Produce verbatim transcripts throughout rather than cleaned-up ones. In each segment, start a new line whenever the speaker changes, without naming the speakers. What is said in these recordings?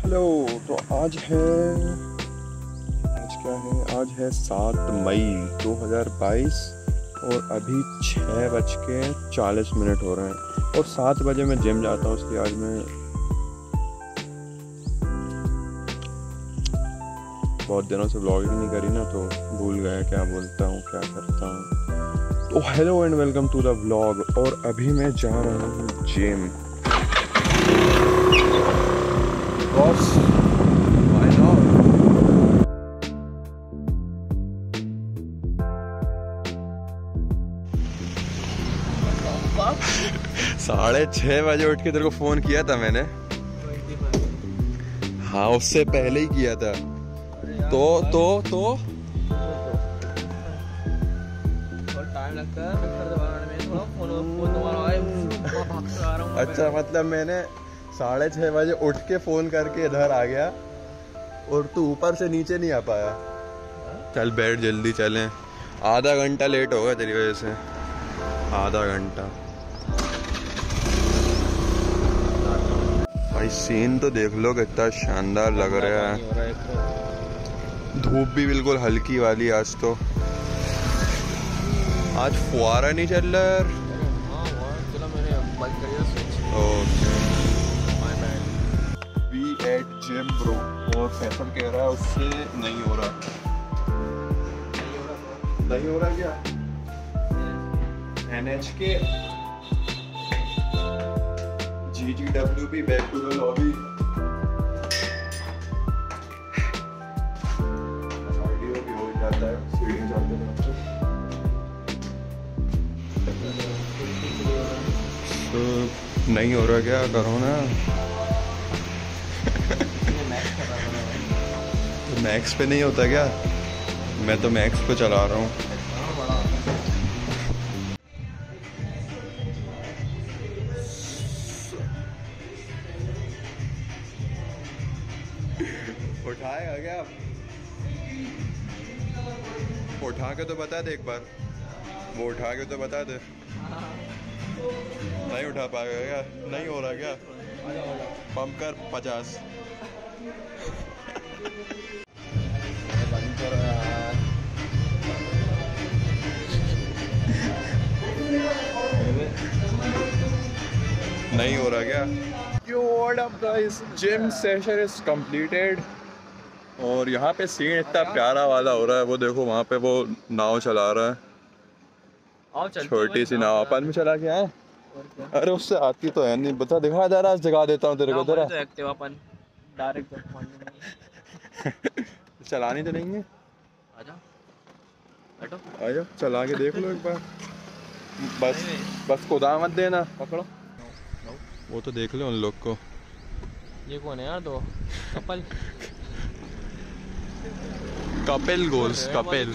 Hello. तो आज है आज क्या है आज है सात मई दो हज़ार बाईस और अभी छः बज के चालीस मिनट हो रहे हैं और सात बजे मैं जिम जाता हूँ। इसलिए आज मैं बहुत दिनों से व्लॉगिंग नहीं करी ना, तो भूल गया क्या बोलता हूँ क्या करता हूँ। तो hello and welcome to the vlog. और अभी मैं जा रहा हूँ जिम। बॉस साढ़े छः बजे उठ के तेरे को फोन किया था मैंने। हाँ, उससे पहले ही किया था। तो तो तो
टाइम लगता है।
अच्छा, मतलब मैंने साढ़े छः बजे उठ के फोन करके इधर आ गया और तू ऊपर से नीचे नहीं आ पाया। चल बैठ, जल्दी चलें। आधा घंटा लेट होगा तेरी वजह से, आधा घंटा। भाई सीन तो देख लो कितना शानदार लग रहा है। धूप भी बिल्कुल हल्की वाली आज तो। आज फुहारा नहीं चल रहा। We at gym bro. और फैसल कह रहा है उससे नहीं हो रहा। नहीं हो रहा क्या? N H K G G W B back to the lobby. Audio भी हो जाता है स्पीडिंग चलते रहते। तो नहीं हो रहा क्या? करो ना। तो मैक्स पे नहीं होता क्या? मैं तो मैक्स पे चला रहा हूँ। उठाएगा क्या? उठा के तो बता दे एक बार। वो उठा के तो बता दे। नहीं उठा पाएगा क्या? नहीं हो रहा क्या? पंप कर पचास। नहीं हो रहा क्या? Yo, what up guys? Gym session is completed। और यहाँ पे सीन इतना प्यारा वाला हो रहा है। वो देखो वहाँ पे वो नाव चला रहा है, छोटी सी नाव। अपन में चला के आए। अरे उससे आती तो है नहीं, बता दिखा जा रहा है। जगा देता हूँ तेरे को। तेरा चलानी तो नहीं है। आ जाओ, चला के देख लो एक बार। बस बस खुदा मत देना। पकड़ो वो तो देख लो उन लोग को।
ये कौन है यार? दो कपल
कपिल गोल्स कपिल।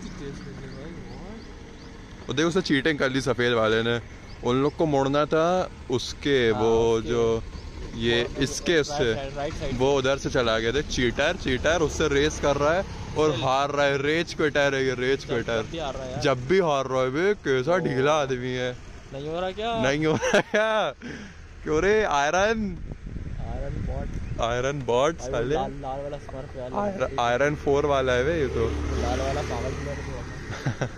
वो देखो उसने चीटिंग कर ली सफेद वाले ने। उन लोग को मोड़ना था उसके, वो जो ये इसके उससे वो उधर से चला गया। देख चीटर चीटर उससे रेस कर रहा है और हार रहा है। रेज क्विटर है ये, रेज क्विटर। जब भी हार रहा है बे, कैसा ढीला आदमी है।
नहीं हो रहा क्या?
नहीं हो रहा क्या? क्यों रे? Iron
iron bot
iron bot साले।
लाल लाल वाला स्मर्फ वाला
आयरन फोर वाला है वे ये तो।
लाल वाला पागल प्लेयर।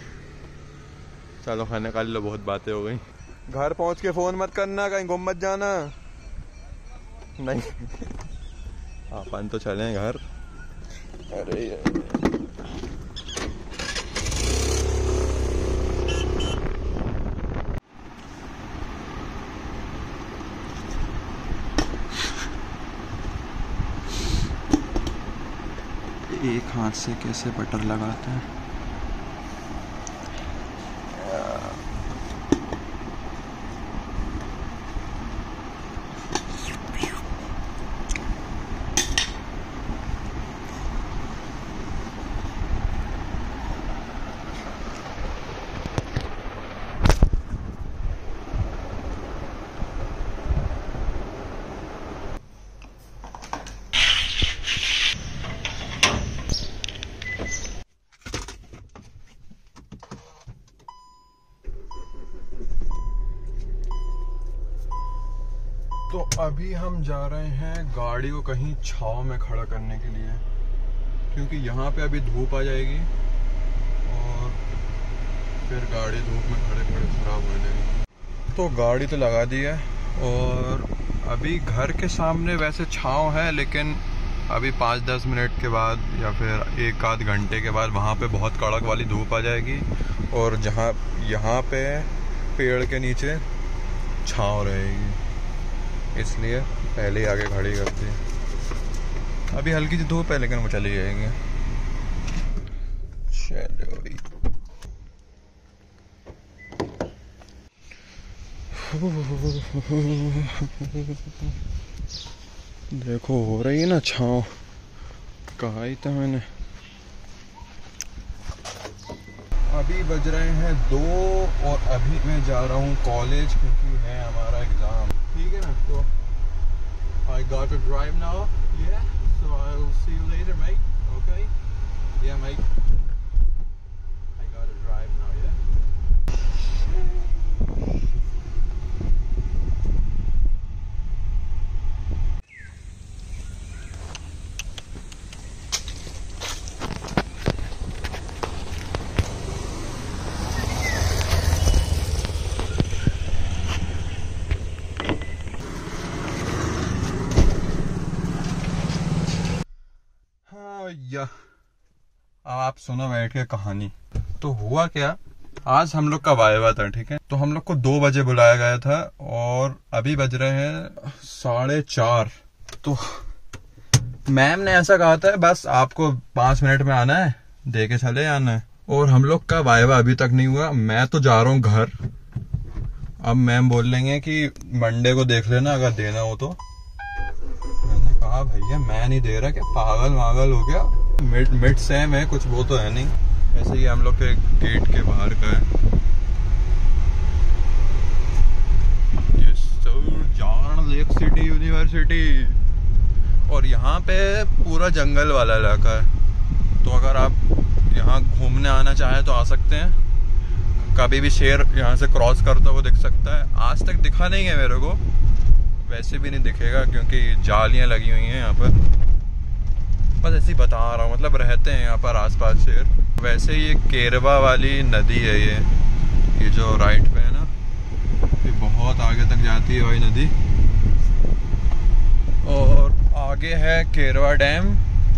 चलो खाने खा लो, बहुत बातें हो गई। घर पहुंच के फोन मत करना, कहीं घूम मत जाना। नहीं अपन तो चले घर। अरे एक हाथ से कैसे बटर लगाते हैं। अभी हम जा रहे हैं गाड़ी को कहीं छांव में खड़ा करने के लिए, क्योंकि यहाँ पे अभी धूप आ जाएगी और फिर गाड़ी धूप में खड़े खड़े खराब हो जाएगी। तो गाड़ी तो लगा दी है और अभी घर के सामने वैसे छांव है, लेकिन अभी पाँच दस मिनट के बाद या फिर एक आध घंटे के बाद वहाँ पे बहुत कड़क वाली धूप आ जाएगी और जहाँ यहाँ पे पेड़ के नीचे छांव रहेगी, इसलिए पहले ही आगे खड़ी कर दी। अभी हल्की सी धूप है लेकिन वो चली जाएंगे। चलो भाई, देखो हो रही है ना छांव, कहा ही था मैंने। अभी बज रहे हैं दो और अभी मैं जा रहा हूँ कॉलेज, क्योंकि है हमारा एग्जाम। ठीक है ना, तो I got to drive now, yeah, so I'll see you later, mate. Okay, yeah, mate, I got to drive now, yeah. या अब आप सुनो बैठ के कहानी। तो हुआ क्या, आज हम लोग का वाइवा था, ठीक है। तो हम लोग को दो बजे बुलाया गया था और अभी बज रहे हैं साढ़े चार। तो मैम ने ऐसा कहा था बस आपको पांच मिनट में आना है, दे के चले आना है। और हम लोग का वाइवा अभी तक नहीं हुआ। मैं तो जा रहा हूँ घर। अब मैम बोल लेंगे कि मंडे को देख लेना अगर देना हो तो। मैंने कहा भैया मैं नहीं दे रहा, क्या पागल वागल हो गया, मिड मिड सेम है कुछ, वो तो है नहीं। ऐसे ही हम लोग के गेट के बाहर का है। जॉन लेक सिटी यूनिवर्सिटी, और यहाँ पे पूरा जंगल वाला इलाका है। तो अगर आप यहाँ घूमने आना चाहें तो आ सकते हैं। कभी भी शेर यहाँ से क्रॉस करता हुआ दिख सकता है। आज तक दिखा नहीं है मेरे को, वैसे भी नहीं दिखेगा क्योंकि जालियां लगी हुई हैं यहाँ पर। बस ऐसे ही बता रहा हूँ, मतलब रहते हैं यहाँ पर आसपास शेर। वैसे ये केरवा वाली नदी है, ये ये जो राइट पे है ना, ये बहुत आगे तक जाती है वही नदी। और आगे है केरवा डैम,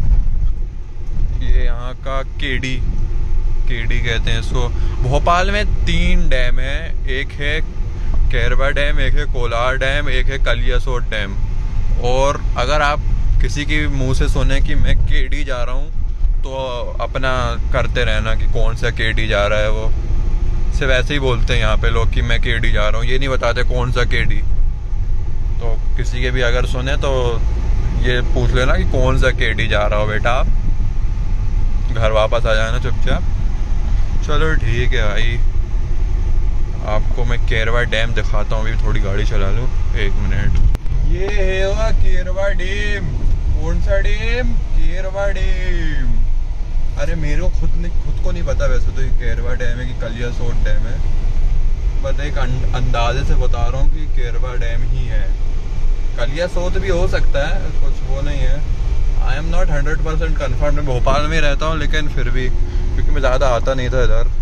ये यहाँ का केडी केडी कहते हैं इसको। भोपाल में तीन डैम है, एक है केरवा डैम, एक है कोलार डैम, एक है कलियासोत डैम। और अगर आप किसी की मुंह से सुने कि मैं केडी जा रहा हूँ तो अपना करते रहना कि कौन सा केडी जा रहा है। वो सिर्फ ऐसे ही बोलते हैं यहाँ पे लोग कि मैं केडी जा रहा हूँ, ये नहीं बताते कौन सा केडी। तो किसी के भी अगर सुने तो ये पूछ लेना कि कौन सा केडी जा रहा हो बेटा, आप घर वापस आ जाना चुपचाप। चलो ठीक है भाई, आपको मैं केरवा डैम दिखाता हूँ। अभी थोड़ी गाड़ी चला लूँ, एक मिनट। ये है वह केरवा डैम। कौन सा डैम? केरवा डैम। अरे मेरे को खुद नहीं खुद को नहीं पता वैसे तो ये केरवा डैम है कि कलियासोत डैम है, बट एक अंदाजे से बता रहा हूँ कि केरवा डैम ही है। कलियासोत भी हो सकता है, कुछ वो नहीं है। I am not hundred percent confirm. मैं भोपाल में रहता हूँ लेकिन फिर भी, क्योंकि मैं ज़्यादा आता नहीं था इधर,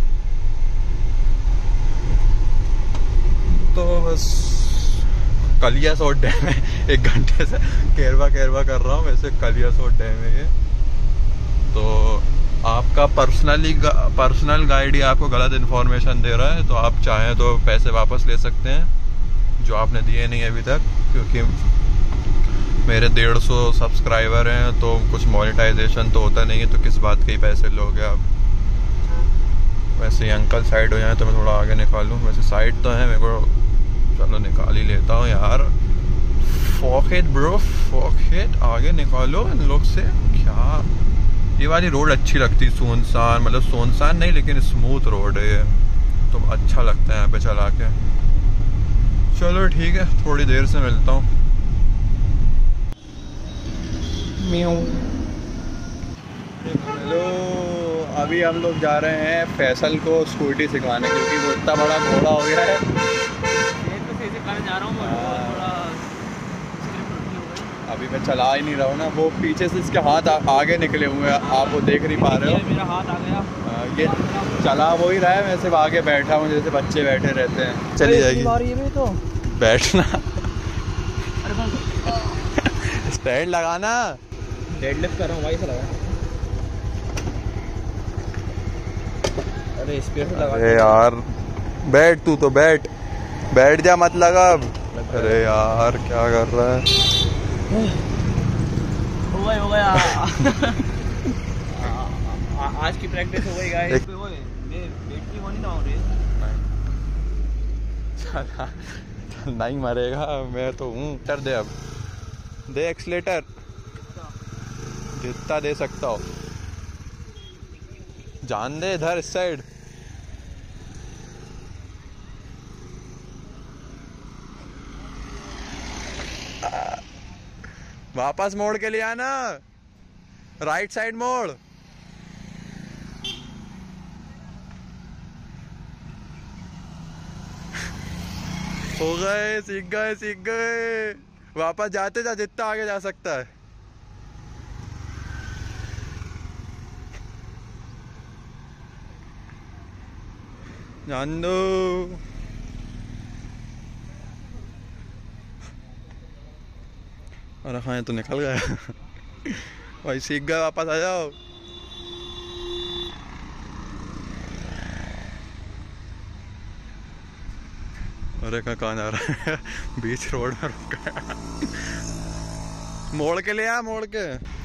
तो बस कलियासोत डैम है। एक घंटे से केरवा केरवा कर रहा हूँ, वैसे कलियासोत डैम है ये। तो आपका पर्सनली पर्सनल गाइड ही आपको गलत इन्फॉर्मेशन दे रहा है, तो आप चाहें तो पैसे वापस ले सकते हैं जो आपने दिए नहीं अभी तक, क्योंकि मेरे डेढ़ सौ सब्सक्राइबर हैं तो कुछ मोनेटाइजेशन तो होता नहीं है, तो किस बात के ही पैसे लोगे आप। वैसे ही अंकल साइड हो जाए तो मैं थोड़ा आगे निकालूँ, वैसे साइड तो है मेरे को, चलो निकाल ही लेता हूँ यार। फॉकहेड ब्रो, फॉकहेड, आगे निकालो इन लोग से। क्या ये वाली रोड अच्छी लगती, सुनसान, मतलब सुनसान नहीं लेकिन स्मूथ रोड है ये, तो अच्छा लगता है यहाँ पे चला के। चलो ठीक है, थोड़ी देर से मिलता हूँ। हेलो, अभी हम लोग जा रहे हैं फैसल को स्कूटी सिखाने, क्योंकि वो इतना बड़ा घोड़ा हो गया है।
जा रहा हूँ थोड़ा
अभी मैं चला ही नहीं रहा हूँ ना, वो पीछे से इसके हाथ आ, आगे निकले हुए हैं, आप वो देख नहीं पा रहे हो।
मेरा हाथ आ गया।
आ, ये चला वो ही रहा है, मैं सिर्फ आगे बैठा हूँ जैसे बच्चे बैठे रहते हैं। चली जाएगी
ये तो
बैठना। स्टैंड लगाना।
डेडलिफ्ट कर रहा हूँ भाई से लगा। अरे स्पीड से लगा।
अरे यार बैठ, तू तो बैठ, बैठ जा मत लगा अब। अरे यार क्या कर रहा है।
हो गया हो गया। आज की प्रैक्टिस हो गई गाइस। बेटी होनी ना हो रही।
नहीं मरेगा, मैं तो हूँ। कर दे अब, दे एक्सीलेटर जितना दे सकता हो। जान दे इधर इस साइड। वापस मोड़ के लिए आना, राइट साइड मोड़। हो गए, सीख गए सीख गए। वापस जाते जा, जितना आगे जा सकता है। जान दो। अरे हाँ तो निकल गया। भाई सीख गए, वापस आ जाओ। अरे कहाँ जा रहा है। बीच रोड में रुका। मोड़ के ले आ, मोड़ के।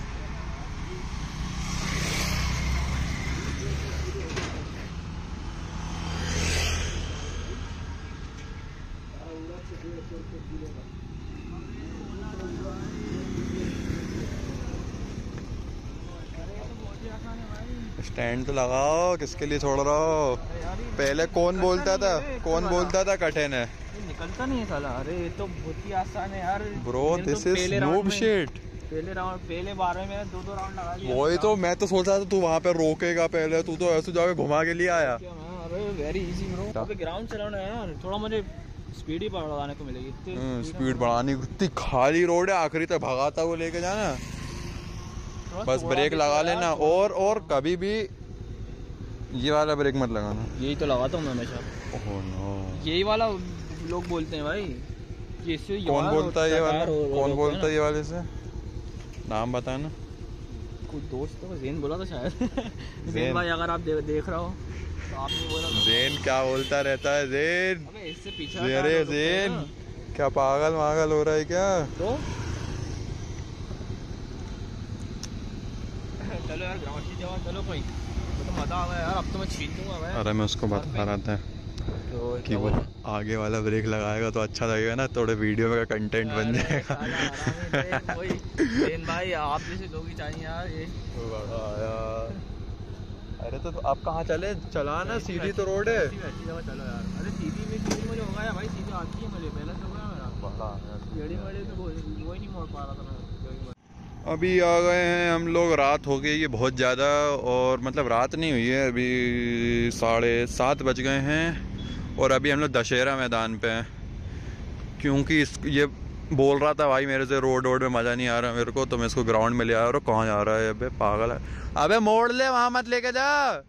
स्टैंड तो लगाओ, किसके लिए छोड़ रहा हो। पहले कौन बोलता था, कौन बोलता था कठिन है।
निकलता नहीं है साला। अरे ये तो बहुत ही आसान है यार
bro, this is noob shit.
पहले राउंड, पहले बार में मैंने दो दो राउंड लगा लिया।
वही तो मैं तो सोचा था तू वहाँ पे रोकेगा पहले, तू तो ऐसे जाके घुमा के लिए आया।
अरे वेरी इजी ब्रो। अबे ग्राउंड चलाना है यार, थोड़ा मुझे स्पीड ही बढ़ाने को मिलेगी। इतनी
स्पीड बढ़ानी, इतनी खाली रोड है, आखिरी तक भगाता हुआ लेके जाना। बस ब्रेक लगा लेना, और और कभी भी ये वाला ब्रेक मत लगाना।
यही तो लगाता हूँ मैं हमेशा।
ओह नो,
यही वाला लोग बोलते हैं भाई। ये से
कौन बोलता है ये वाला, कौन बोलता है ये वाले से, नाम बताना।
कुछ दोस्त को ज़ेन बोला था शायद। ज़ेन भाई अगर आप दे, देख रहा हो तो आपने बोला था।
ज़ेन क्या बोलता रहता है ज़ेन।
अबे इससे पीछे।
अरे ज़ेन क्या पागल मागल हो रहा है क्या।
तो चलो यार ग्राउंड की जगह चलो कोई तो मजा आ गया यार। अब तो मैं छीन दूंगा मैं।
अरे मैं उसको बता रहा था तो कि वो आगे वाला ब्रेक लगाएगा तो अच्छा लगेगा ना, थोड़े वीडियो में का कंटेंट बन जाएगा।
भाई आप जैसे लोग ही चाहिए यार ये।
अरे तो आप कहाँ चले, चला ना, सीधी तो रोड है।
अच्छी जगह चलो यार। अरे सीधी में सीधी मुझे होगा यार भाई, सीधी आती है मुझे, पहले से हो गया मेरा। येड़ी मेड़ी तो वो ही नहीं मोड़ पा रहा था मैं।
अभी आ गए हैं हम लोग, रात हो गई है बहुत ज़्यादा, और मतलब रात नहीं हुई है, अभी साढ़े सात बज गए हैं। और अभी हम लोग दशहरा मैदान पे हैं, क्योंकि इस ये बोल रहा था भाई मेरे से रोड रोड में मज़ा नहीं आ रहा मेरे को, तो मैं इसको ग्राउंड में ले आया। और कहाँ जा रहा है, अबे पागल है, अबे मोड़ ले, वहाँ मत लेके जा।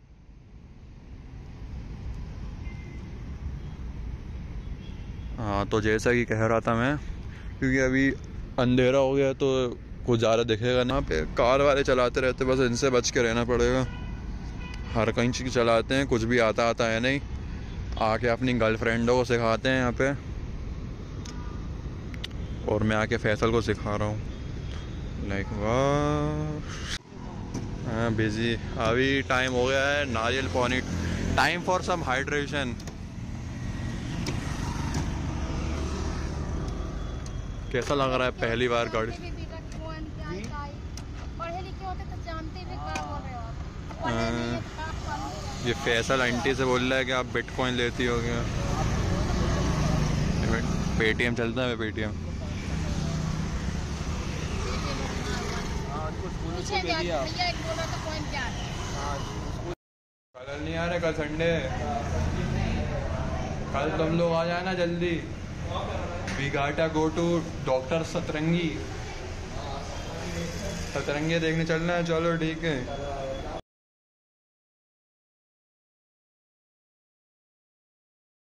हाँ तो जैसा कि कह रहा था मैं, क्योंकि अभी अंधेरा हो गया तो कुछ ज़्यादा दिखेगा ना। पे कार वाले चलाते रहते, बस इनसे बच के रहना पड़ेगा। हर कहीं चीज़ चलाते हैं, कुछ भी आता आता है नहीं। आके अपनी गर्लफ्रेंडों को सिखाते हैं यहाँ पे, और मैं आके फैसल को सिखा रहा हूँ। लाइक वाह। हाँ बिजी। अभी टाइम हो गया है नारियल पानी, टाइम फॉर सम हाइड्रेशन। कैसा लग रहा है पहली बार गाड़ी। ये फैसल आंटी से बोल रहा है कि आप बिटकॉइन लेती हो क्या। पेटीएम चलता है, पेटीएम। कल नहीं आ रहे, कल संडे, कल तुम लोग आ जाना जल्दी। We gotta go to doctor Satrangi. Satrangi देखने चलना है, चलो ठीक है।